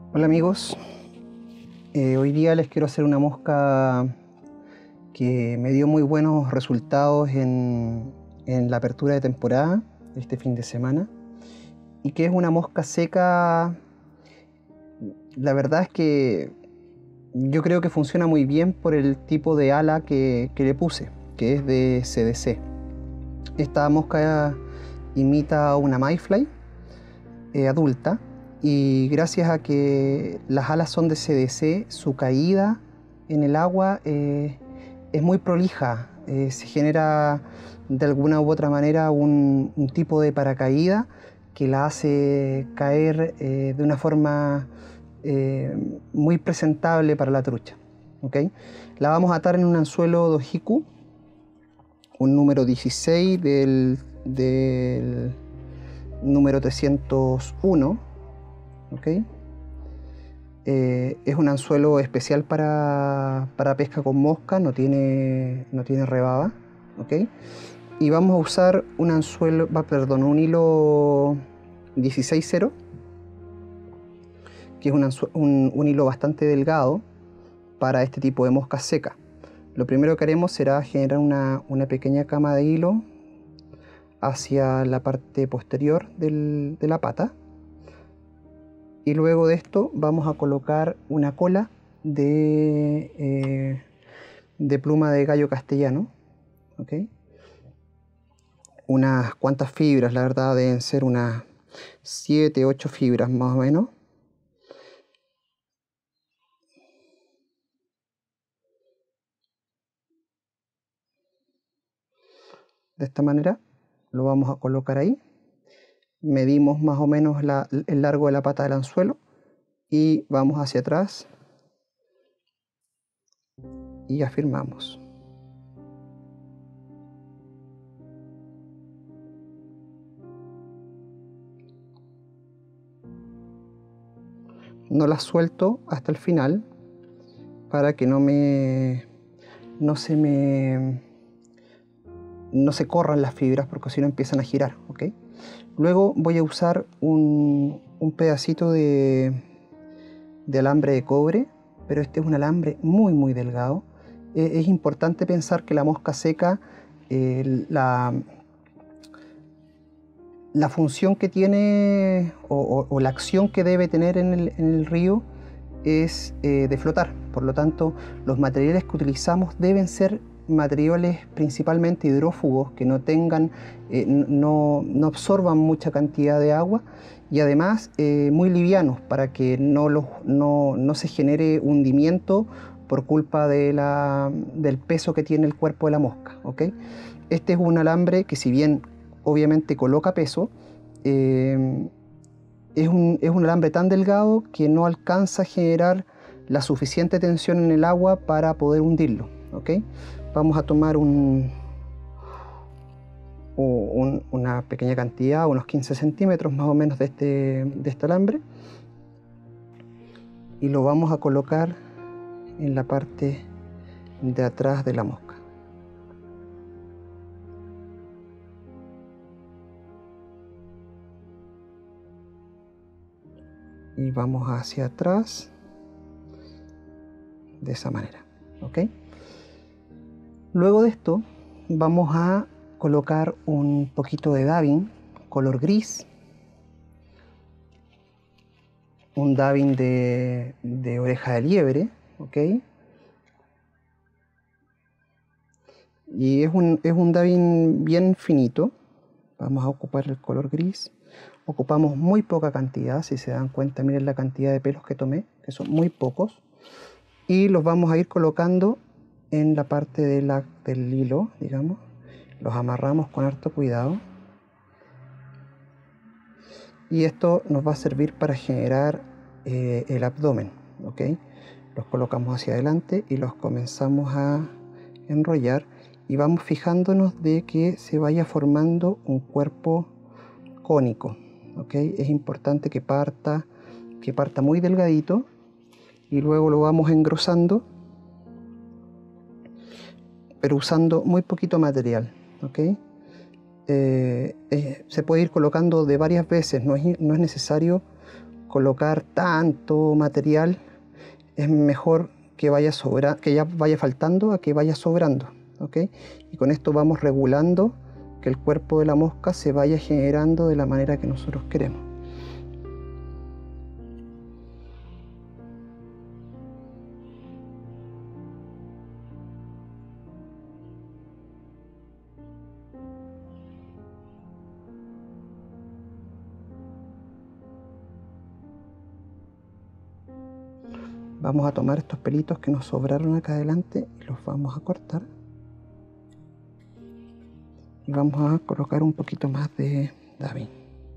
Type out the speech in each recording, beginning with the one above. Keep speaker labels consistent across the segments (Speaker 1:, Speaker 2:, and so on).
Speaker 1: Hola amigos, hoy día les quiero hacer una mosca que me dio muy buenos resultados en la apertura de temporada este fin de semana, y que es una mosca seca. La verdad es que yo creo que funciona muy bien por el tipo de ala que le puse, que es de CDC. Esta mosca imita una mayfly adulta, y gracias a que las alas son de CDC, su caída en el agua es muy prolija. Se genera de alguna u otra manera un tipo de paracaídas que la hace caer de una forma muy presentable para la trucha. ¿Okay? La vamos a atar en un anzuelo Dojiku, un número 16 del número 301. ¿Okay? Es un anzuelo especial para pesca con mosca, no tiene rebaba. ¿Okay? Y vamos a usar un anzuelo, un hilo 16-0, que es un hilo bastante delgado para este tipo de mosca seca. Lo primero que haremos será generar una pequeña cama de hilo hacia la parte posterior de la pata. Y luego de esto vamos a colocar una cola de pluma de gallo castellano. ¿Okay? Unas cuantas fibras, la verdad deben ser unas 7, 8 fibras más o menos. De esta manera lo vamos a colocar ahí. Medimos más o menos el largo de la pata del anzuelo y vamos hacia atrás y afirmamos. No la suelto hasta el final para que no se corran las fibras, porque si no empiezan a girar. ¿Okay? Luego voy a usar un pedacito de alambre de cobre, pero este es un alambre muy delgado. Es importante pensar que la mosca seca, la función que tiene o la acción que debe tener en el río es de flotar. Por lo tanto, los materiales que utilizamos deben ser materiales principalmente hidrófugos, que no tengan, no absorban mucha cantidad de agua, y además muy livianos, para que no se genere hundimiento por culpa del peso que tiene el cuerpo de la mosca. ¿Okay? Este es un alambre que, si bien obviamente coloca peso, es un alambre tan delgado que no alcanza a generar la suficiente tensión en el agua para poder hundirlo. ¿Okay? Vamos a tomar una pequeña cantidad, unos 15 centímetros más o menos de este alambre, y lo vamos a colocar en la parte de atrás de la mosca. Y vamos hacia atrás de esa manera. ¿Okay? Luego de esto vamos a colocar un poquito de dabbing color gris, un dabbing de oreja de liebre. ¿Okay? Y es un dabbing bien finito. Vamos a ocupar el color gris. Ocupamos muy poca cantidad, si se dan cuenta, miren la cantidad de pelos que tomé, que son muy pocos. Y los vamos a ir colocando en la parte del hilo, digamos. Los amarramos con harto cuidado. Y esto nos va a servir para generar el abdomen. ¿Okay? Los colocamos hacia adelante y los comenzamos a enrollar, y vamos fijándonos de que se vaya formando un cuerpo cónico. ¿Okay? Es importante que parta muy delgadito, y luego lo vamos engrosando, pero usando muy poquito material. ¿Okay? Se puede ir colocando de varias veces, no es necesario colocar tanto material, es mejor que ya vaya faltando a que vaya sobrando, ¿ok? Y con esto vamos regulando que el cuerpo de la mosca se vaya generando de la manera que nosotros queremos. Vamos a tomar estos pelitos que nos sobraron acá adelante y los vamos a cortar. Y vamos a colocar un poquito más de David.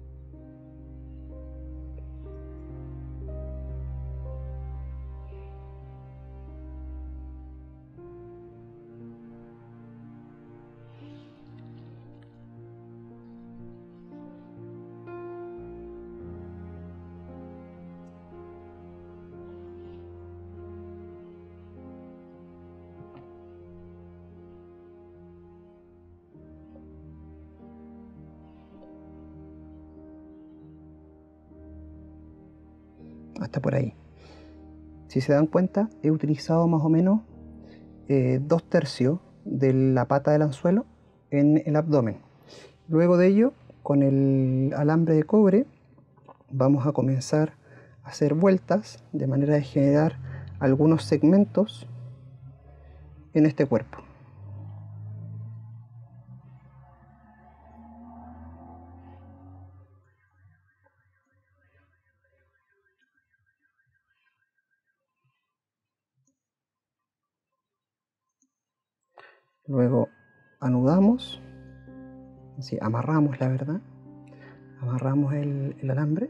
Speaker 1: Hasta por ahí. Si se dan cuenta, he utilizado más o menos 2/3 de la pata del anzuelo en el abdomen. Luego de ello, con el alambre de cobre, vamos a comenzar a hacer vueltas de manera de generar algunos segmentos en este cuerpo. Luego anudamos, así, amarramos, la verdad, amarramos el alambre.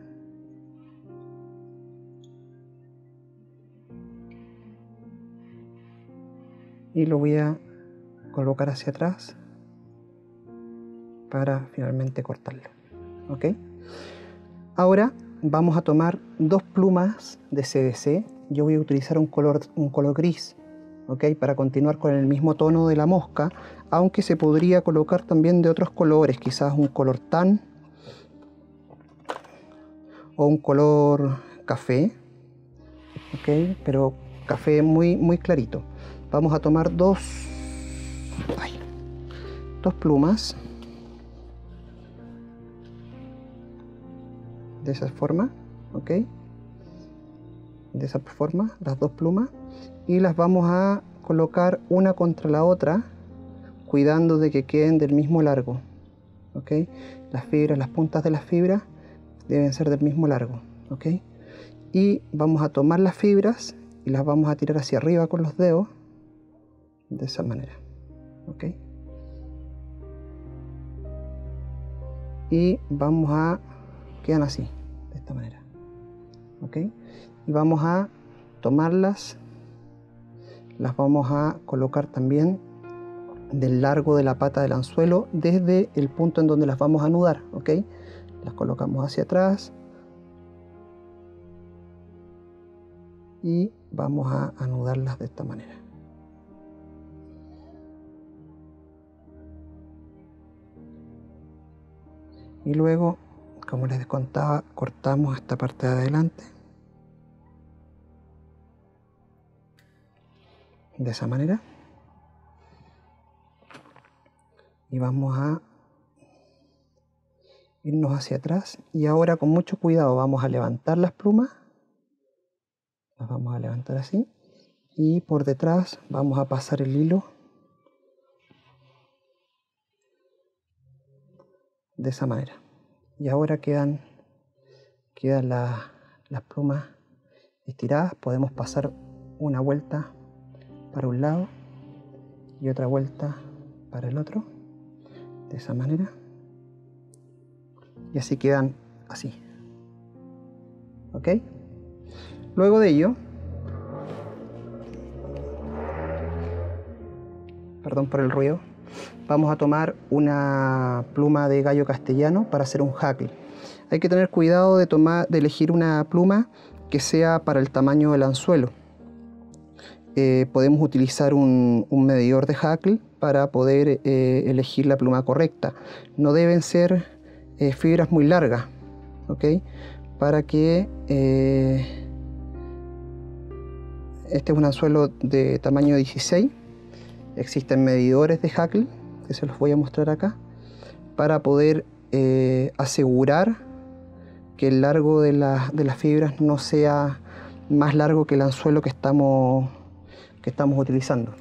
Speaker 1: Y lo voy a colocar hacia atrás para finalmente cortarlo, ¿ok? Ahora vamos a tomar 2 plumas de CDC. Yo voy a utilizar un color gris, ¿ok? Para continuar con el mismo tono de la mosca, aunque se podría colocar también de otros colores, quizás un color tan o un color café, ¿ok? Pero café muy clarito. Vamos a tomar dos plumas de esa forma, ¿ok? De esa forma, las 2 plumas, y las vamos a colocar una contra la otra, cuidando de que queden del mismo largo, ¿ok? Las fibras, las puntas de las fibras deben ser del mismo largo, ¿ok? Y vamos a tomar las fibras y las vamos a tirar hacia arriba con los dedos, de esa manera, ¿ok? Y vamos a... quedan así, de esta manera, ¿ok? Y vamos a tomarlas, las vamos a colocar también del largo de la pata del anzuelo desde el punto en donde las vamos a anudar, ¿ok? Las colocamos hacia atrás y vamos a anudarlas de esta manera. Y luego, como les contaba, cortamos esta parte de adelante de esa manera y vamos a irnos hacia atrás, y ahora con mucho cuidado vamos a levantar las plumas, las vamos a levantar así, y por detrás vamos a pasar el hilo de esa manera. Y ahora quedan las plumas estiradas. Podemos pasar una vuelta para un lado y otra vuelta para el otro, de esa manera, y así quedan así, ¿ok? Luego de ello, perdón por el ruido, vamos a tomar una pluma de gallo castellano para hacer un hackle. Hay que tener cuidado de elegir una pluma que sea para el tamaño del anzuelo. Podemos utilizar un medidor de hackle para poder elegir la pluma correcta. No deben ser fibras muy largas, ¿ok? para que este es un anzuelo de tamaño 16. Existen medidores de Hackle, que se los voy a mostrar acá, para poder asegurar que el largo de las fibras no sea más largo que el anzuelo que estamos utilizando.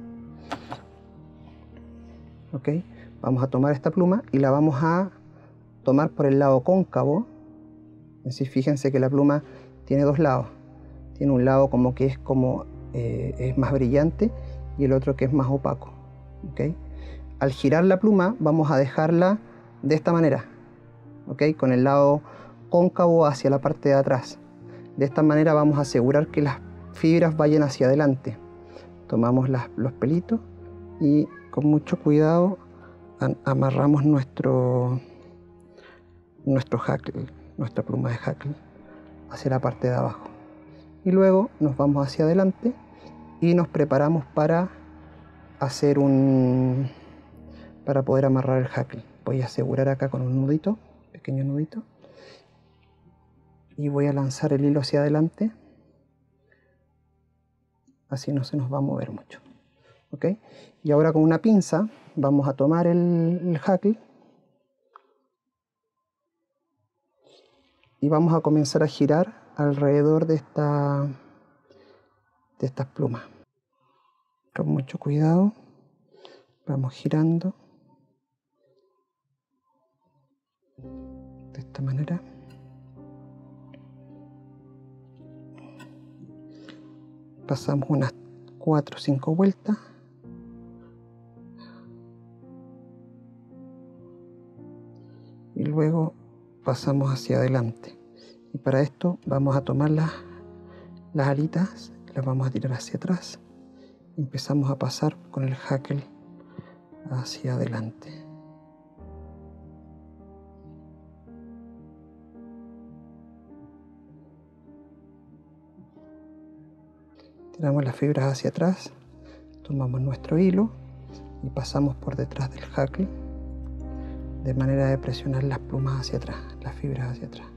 Speaker 1: ¿Ok? Vamos a tomar esta pluma y la vamos a tomar por el lado cóncavo. Así, fíjense que la pluma tiene dos lados. Tiene un lado como que es más brillante y el otro que es más opaco. ¿Ok? Al girar la pluma vamos a dejarla de esta manera, ¿ok? Con el lado cóncavo hacia la parte de atrás. De esta manera vamos a asegurar que las fibras vayan hacia adelante. Tomamos los pelitos y con mucho cuidado amarramos nuestro Hackle, nuestra pluma de Hackle, hacia la parte de abajo. Y luego nos vamos hacia adelante y nos preparamos para para poder amarrar el Hackle. Voy a asegurar acá con un nudito, pequeño nudito, y voy a lanzar el hilo hacia adelante, así no se nos va a mover mucho. ¿Ok? Y ahora con una pinza vamos a tomar el Hackle y vamos a comenzar a girar alrededor de estas plumas. Con mucho cuidado vamos girando de esta manera. Pasamos unas 4 o 5 vueltas. Y luego pasamos hacia adelante. Y para esto vamos a tomar las alitas, las vamos a tirar hacia atrás. Y empezamos a pasar con el Hackle hacia adelante. Tiramos las fibras hacia atrás, tomamos nuestro hilo y pasamos por detrás del Hackle de manera de presionar las plumas hacia atrás, las fibras hacia atrás.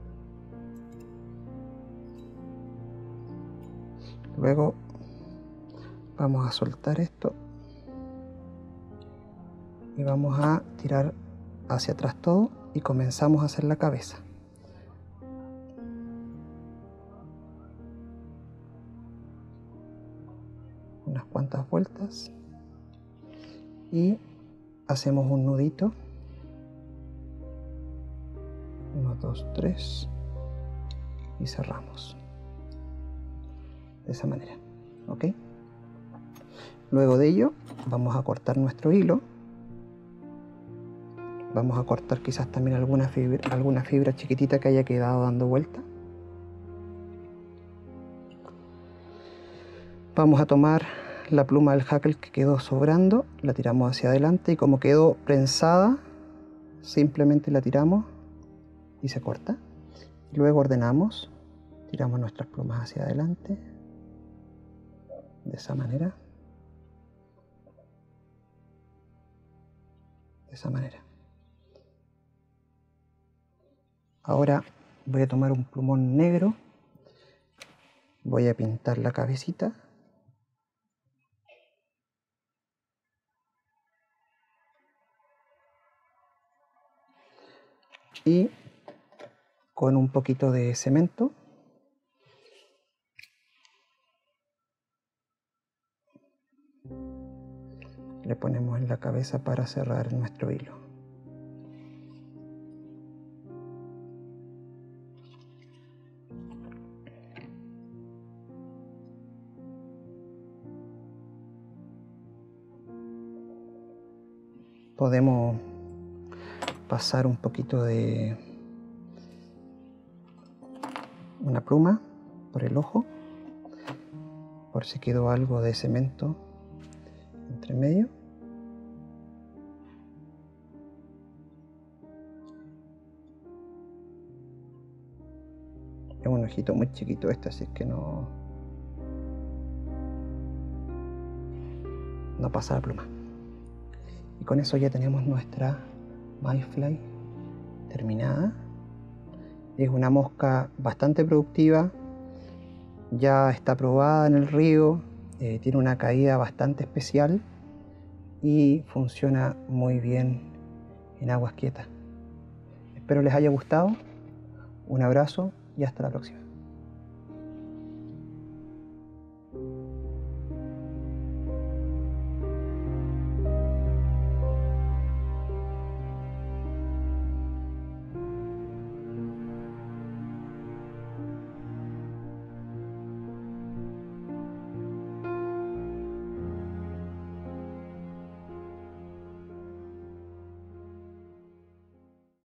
Speaker 1: Luego vamos a soltar esto y vamos a tirar hacia atrás todo y comenzamos a hacer la cabeza. Unas cuantas vueltas y hacemos un nudito. 1, 2, 3 y cerramos de esa manera. ¿Ok? Luego de ello vamos a cortar nuestro hilo. Vamos a cortar quizás también alguna fibra chiquitita que haya quedado dando vuelta. Vamos a tomar la pluma del Hackle que quedó sobrando, la tiramos hacia adelante y como quedó prensada, simplemente la tiramos y se corta. Luego ordenamos, tiramos nuestras plumas hacia adelante, de esa manera. De esa manera. Ahora voy a tomar un plumón negro, voy a pintar la cabecita. Y con un poquito de cemento le ponemos en la cabeza para cerrar nuestro hilo. Podemos pasar un poquito de una pluma por el ojo, por si quedó algo de cemento entre medio. Es un ojito muy chiquito este, así que no pasa la pluma. Y con eso ya tenemos nuestra Mayfly terminada. Es una mosca bastante productiva, ya está probada en el río, tiene una caída bastante especial y funciona muy bien en aguas quietas. Espero les haya gustado. Un abrazo y hasta la próxima.